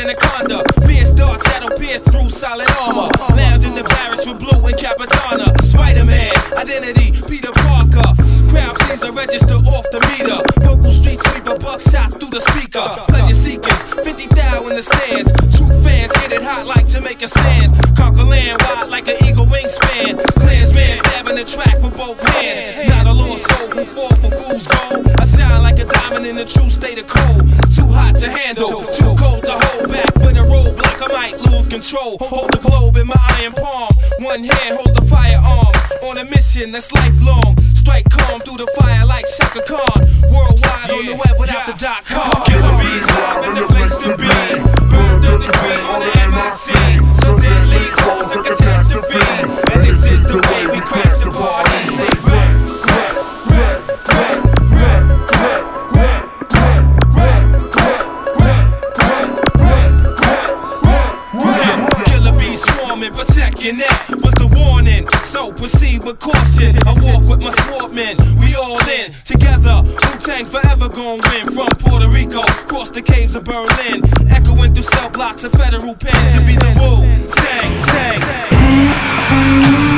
anaconda. Pierce darts that'll pierce through solid armor. Lounge in the barracks with blue and Capadonna. Spider-Man, identity, Peter Parker. Crowd pleaser, register off the meter. Vocal street sweeper, buckshots through the speaker. Pleasure seekers, fifty thou in the stands. True fans get it hot like Jamaica sand. Conquer land wide like an eagle wingspan. Clansman stabbing the track with both hands. Not a lost soul who fall for fool's gold. I shine like a diamond in the true state of cold. Too hot to handle, too cold to hold back. With a roadblock I might lose control. Hold the globe in my iron palm. One hand holds the firearm. On a mission that's lifelong. Strike calm through the fire like Shaka Khan. Worldwide on the web without the dot com. Killer bees live in the place to be. Burned on the street on the M I C. So deadly cause a catastrophe. And this is the way we crash the party. Say rap, rap, rap, rap, rap, rap, rap, rap, rap, rap, rap. Killer bees swarming, protect your neck. What's the warning? So proceed with caution. I walk with my swordmen. We all in together. Wu-Tang forever gon' win. From Puerto Rico, across the caves of Berlin, echoing through cell blocks of federal pens. To be the Wu-Tang, Tang.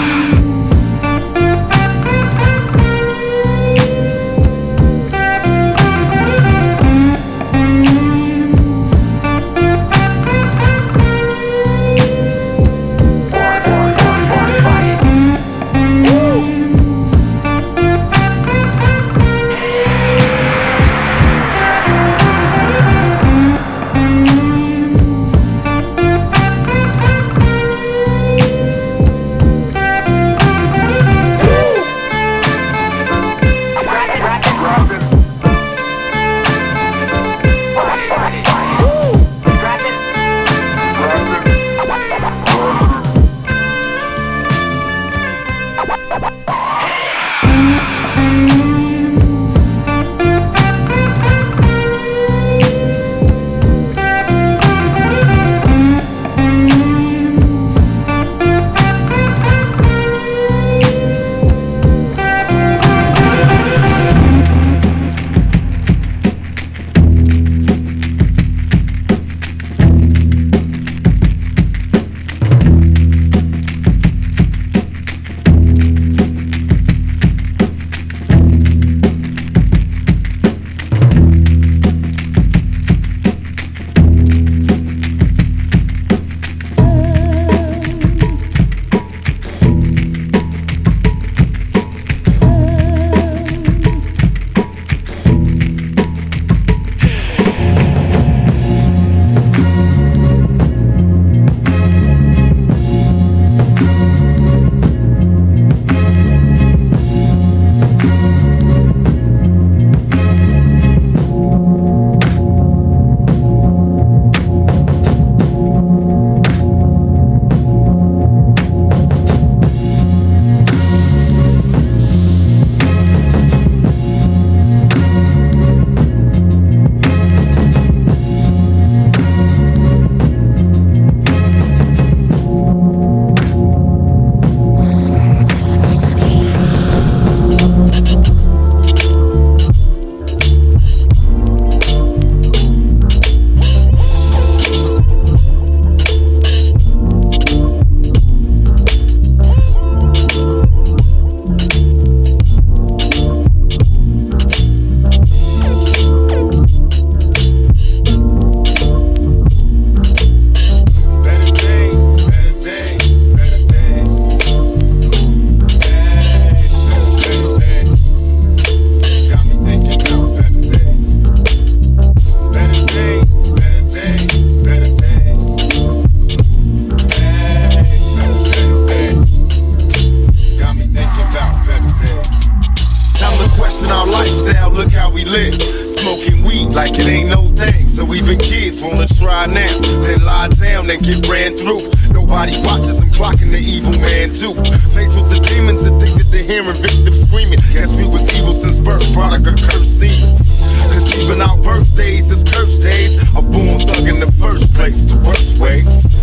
and get ran through. Nobody watches them clocking the evil man too. Faced with the demons, addicted to hearing victims screaming. Guess we was evil since birth, product of cursed seasons. Cause even our birthdays is curse days. A born thug in the first place, the worst ways.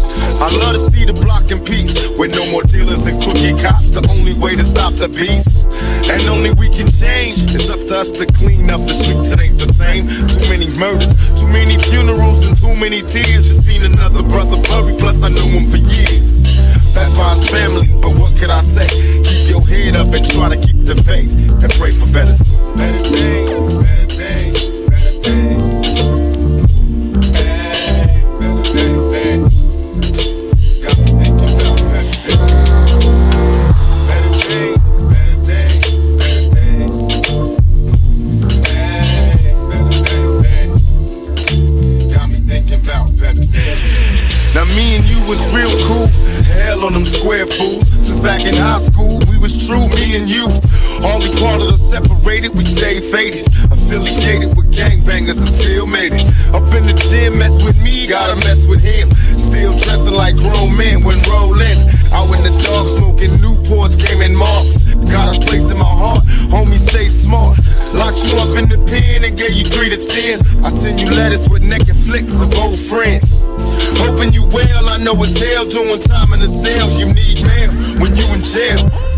I love to see the block in peace, with no more dealers and crooked cops. The only way to stop the beast, and only we can change. It's up to us to clean up the streets, it ain't the same. Too many murders, too many funerals, and too many tears. Just seen another brother bury, plus I knew him for years. That's my family, but what could I say? Keep your head up and try to keep the faith, and pray for better, better days, better days, better days. Now me and you was real cool, hell on them square fools. Since back in high school, we was true, me and you. Only part of us separated, we stayed faded. Affiliated with gangbangers and still made it. Up in the gym, mess with me, gotta mess with him. Still dressing like grown men when rolling. Out in the dark, smoking Newports, gaming marks. Got a place in my heart, homie, stay smart. Locked you up in the pen and gave you three to ten. I send you letters with naked flicks of old friends. Hoping you well, I know it's hell doing time in the cell. You need mail when you in jail.